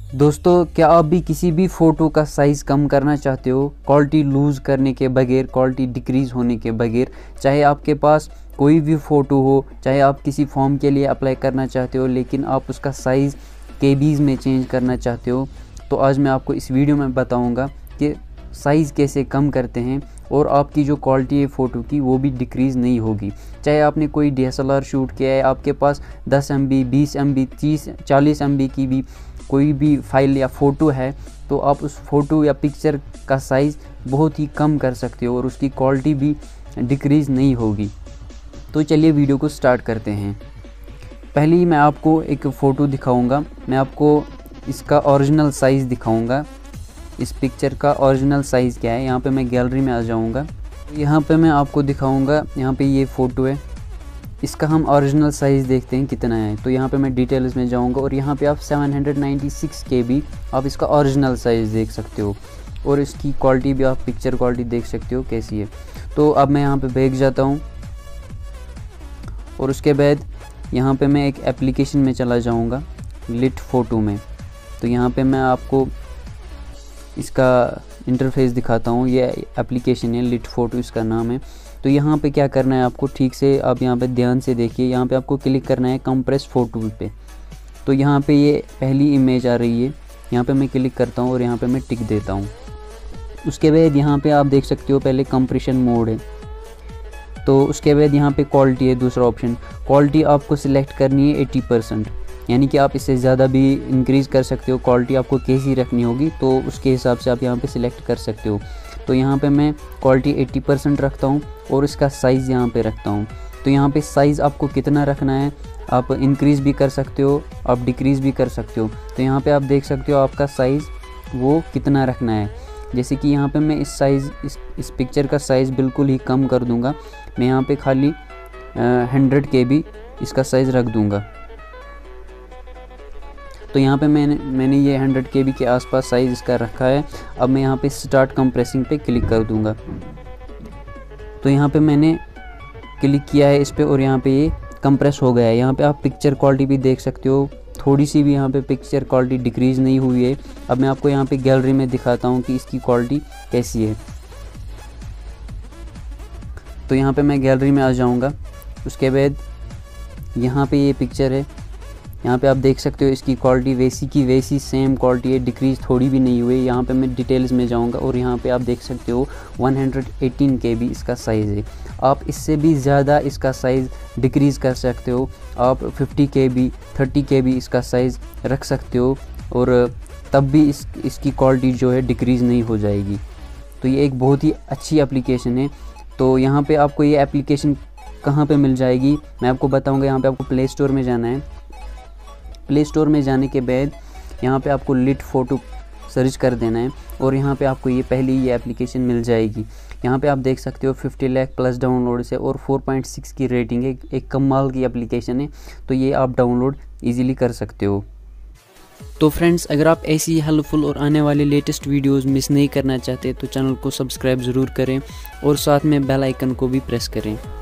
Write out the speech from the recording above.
दोस्तों, क्या आप भी किसी भी फ़ोटो का साइज़ कम करना चाहते हो, क्वालिटी लूज़ करने के बगैर, क्वालिटी डिक्रीज़ होने के बगैर? चाहे आपके पास कोई भी फ़ोटो हो, चाहे आप किसी फॉर्म के लिए अप्लाई करना चाहते हो लेकिन आप उसका साइज़ केबीज़ में चेंज करना चाहते हो, तो आज मैं आपको इस वीडियो में बताऊंगा कि साइज़ कैसे कम करते हैं और आपकी जो क्वालिटी है फ़ोटो की वो भी डिक्रीज़ नहीं होगी। चाहे आपने कोई DSLR शूट किया है, आपके पास 10 MB, 20 MB, 30, 40 MB की भी कोई भी फाइल या फ़ोटो है, तो आप उस फ़ोटो या पिक्चर का साइज़ बहुत ही कम कर सकते हो और उसकी क्वालिटी भी डिक्रीज़ नहीं होगी। तो चलिए वीडियो को स्टार्ट करते हैं। पहले ही मैं आपको एक फ़ोटो दिखाऊंगा। मैं आपको इसका ओरिजिनल साइज़ दिखाऊंगा। इस पिक्चर का ओरिजिनल साइज़ क्या है। यहाँ पे मैं गैलरी में आ जाऊँगा। यहाँ पे मैं आपको दिखाऊंगा। यहाँ पे ये फ़ोटो है, इसका हम ओरिजिनल साइज़ देखते हैं कितना है। तो यहाँ पे मैं डिटेल्स में जाऊँगा और यहाँ पे आप 796 KB आप इसका ओरिजिनल साइज़ देख सकते हो और इसकी क्वालिटी भी, आप पिक्चर क्वालिटी देख सकते हो कैसी है। तो अब मैं यहाँ पे बैक जाता हूँ और उसके बाद यहाँ पे मैं एक एप्लीकेशन में चला जाऊँगा, लिट फ़ोटो में। तो यहाँ पे मैं आपको इसका इंटरफेस दिखाता हूँ। ये एप्लीकेशन है, लिट फ़ोटो इसका नाम है। तो यहाँ पे क्या करना है आपको, ठीक से आप यहाँ पे ध्यान से देखिए। यहाँ पे आपको क्लिक करना है कंप्रेस फ़ोटो पे। तो यहाँ पे ये पहली इमेज आ रही है, यहाँ पे मैं क्लिक करता हूँ और यहाँ पे मैं टिक देता हूँ। उसके बाद यहाँ पे आप देख सकते हो पहले कंप्रेशन मोड है। तो उसके बाद यहाँ पे क्वालिटी है, दूसरा ऑप्शन। क्वालिटी आपको सिलेक्ट करनी है 80%, यानी कि आप इससे ज़्यादा भी इंक्रीज़ कर सकते हो। क्वालिटी आपको कैसी रखनी होगी तो उसके हिसाब से आप यहाँ पे सिलेक्ट कर सकते हो। तो यहाँ पे मैं क्वालिटी 80% रखता हूँ और इसका साइज़ यहाँ पे रखता हूँ। तो यहाँ पे साइज़ आपको कितना रखना है, आप इंक्रीज़ भी कर सकते हो, आप डिक्रीज़ भी कर सकते हो। तो यहाँ पे आप देख सकते हो आपका साइज़ वो कितना रखना है। जैसे कि यहाँ पे मैं इस साइज़ इस पिक्चर का साइज़ बिल्कुल ही कम कर दूँगा। मैं यहाँ पे खाली 100 KB इसका साइज़ रख दूँगा। तो यहाँ पे मैंने ये 100 KB के आसपास साइज़ इसका रखा है। अब मैं यहाँ पे स्टार्ट कंप्रेसिंग पे क्लिक कर दूँगा। तो यहाँ पे मैंने क्लिक किया है इस पे और यहाँ पे ये कंप्रेस हो गया है। यहाँ पे आप पिक्चर क्वालिटी भी देख सकते हो, थोड़ी सी भी यहाँ पे पिक्चर क्वालिटी डिक्रीज़ नहीं हुई है। अब मैं आपको यहाँ पे गैलरी में दिखाता हूँ कि इसकी क्वालिटी कैसी है। तो यहाँ पे मैं गैलरी में आ जाऊँगा। उसके बाद यहाँ पे ये पिक्चर है, यहाँ पे आप देख सकते हो इसकी क्वालिटी वैसी की वैसी सेम क्वालिटी है, डिक्रीज़ थोड़ी भी नहीं हुई। यहाँ पे मैं डिटेल्स में जाऊँगा और यहाँ पे आप देख सकते हो 118 KB इसका साइज़ है। आप इससे भी ज़्यादा इसका साइज़ डिक्रीज़ कर सकते हो। आप 50 KB 30 KB इसका साइज़ रख सकते हो और तब भी इसकी क्वालिटी जो है डिक्रीज़ नहीं हो जाएगी। तो ये एक बहुत ही अच्छी एप्लीकेशन है। तो यहाँ पर आपको ये एप्लीकेशन कहाँ पर मिल जाएगी मैं आपको बताऊँगा। यहाँ पर आपको प्ले स्टोर में जाना है। प्ले स्टोर में जाने के बाद यहाँ पे आपको लिट फ़ोटो सर्च कर देना है और यहाँ पे आपको ये पहली ये एप्लीकेशन मिल जाएगी। यहाँ पे आप देख सकते हो 50 लाख प्लस डाउनलोड से और 4.6 की रेटिंग है। एक कमाल की एप्लीकेशन है, तो ये आप डाउनलोड इजीली कर सकते हो। तो फ्रेंड्स, अगर आप ऐसी हेल्पफुल और आने वाले लेटेस्ट वीडियोस मिस नहीं करना चाहते तो चैनल को सब्सक्राइब ज़रूर करें और साथ में बेल आइकन को भी प्रेस करें।